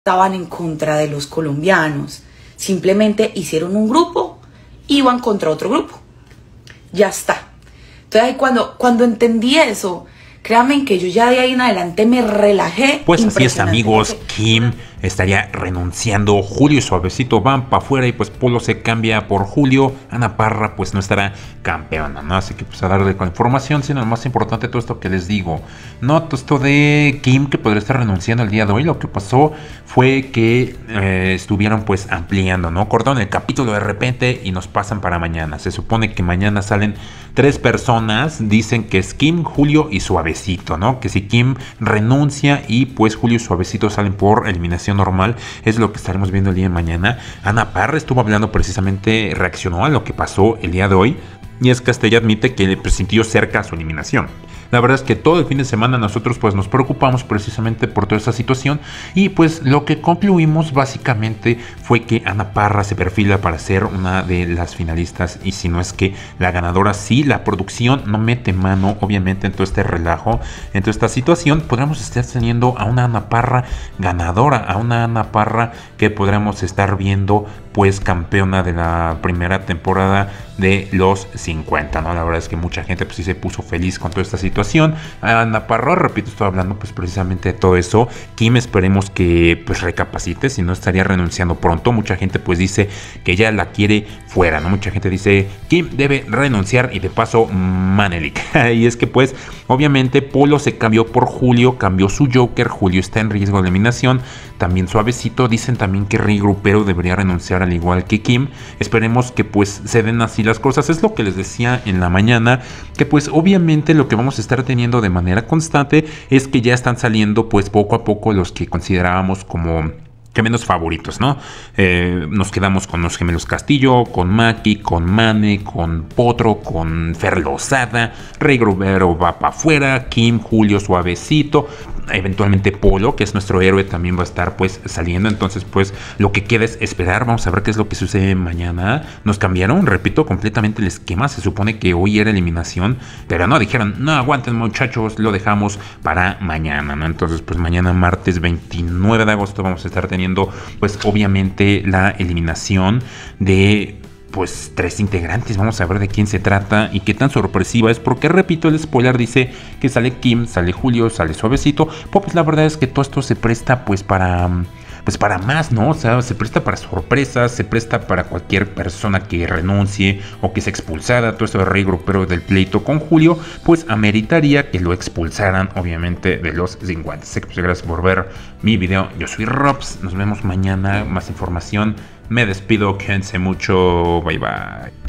estaban en contra de los colombianos. Simplemente hicieron un grupo, iban contra otro grupo. Ya está. Entonces cuando entendí eso, créanme que yo ya de ahí en adelante me relajé. Pues así es, amigos. Kim estaría renunciando, Julio y Suavecito van para afuera y pues Polo se cambia por Julio. Ana Parra pues no estará campeona, ¿no? Así que pues a darle con información, sino lo más importante todo esto que les digo, no todo esto de Kim que podría estar renunciando el día de hoy. Lo que pasó fue que estuvieron pues ampliando, ¿no? Cortaron el capítulo de repente y nos pasan para mañana. Se supone que mañana salen 3 personas, dicen que es Kim, Julio y Suavecito, ¿no? Que si Kim renuncia y pues Julio y Suavecito salen por eliminación normal, es lo que estaremos viendo el día de mañana. Ana Parra estuvo hablando precisamente, reaccionó a lo que pasó el día de hoy, y es que hasta ella admite que le sintió cerca a su eliminación. La verdad es que todo el fin de semana nosotros pues nos preocupamos precisamente por toda esta situación, y pues lo que concluimos básicamente fue que Ana Parra se perfila para ser una de las finalistas, y si no es que la ganadora. Si la producción no mete mano obviamente en todo este relajo, en toda esta situación, podremos estar teniendo a una Ana Parra ganadora, a una Ana Parra que podremos estar viendo pues campeona de la primera temporada de los 50, ¿no? La verdad es que mucha gente pues sí se puso feliz con toda esta situación. Ana Parra, repito, estoy hablando pues precisamente de todo eso. Kim esperemos que pues recapacite, si no estaría renunciando pronto. Mucha gente pues dice que ella la quiere fuera, ¿no? Mucha gente dice Kim debe renunciar, y de paso Manelik. Y es que pues obviamente Polo se cambió por Julio, cambió su Joker, Julio está en riesgo de eliminación, también Suavecito. Dicen también que Rey Grupero debería renunciar al igual que Kim. Esperemos que pues se den así las cosas. Es lo que les decía en la mañana, que pues obviamente lo que vamos a estar teniendo de manera constante es que ya están saliendo pues poco a poco los que considerábamos como gemelos favoritos, ¿no? Nos quedamos con los gemelos Castillo, con Maki, con Mane, con Potro, con Fer Lozada. Rey Grupero va para afuera, Kim, Julio, Suavecito, eventualmente Polo, que es nuestro héroe, también va a estar pues saliendo. Entonces pues lo que queda es esperar. Vamos a ver qué es lo que sucede mañana. Nos cambiaron, repito, completamente el esquema. Se supone que hoy era eliminación, pero no, dijeron, no aguanten muchachos, lo dejamos para mañana, ¿no? Entonces pues mañana martes 29 de agosto vamos a estar teniendo pues obviamente la eliminación de pues 3 integrantes. Vamos a ver de quién se trata y qué tan sorpresiva es, porque repito, el spoiler dice que sale Kim, sale Julio, sale Suavecito. Pues la verdad es que todo esto se presta pues para más, ¿no? O sea, se presta para sorpresas, se presta para cualquier persona que renuncie o que sea expulsada. Todo esto de Rey Grupero del pleito con Julio, pues ameritaría que lo expulsaran, obviamente, de los 50. Gracias por ver mi video. Yo soy Robs. Nos vemos mañana. Más información. Me despido. Quédense mucho. Bye, bye.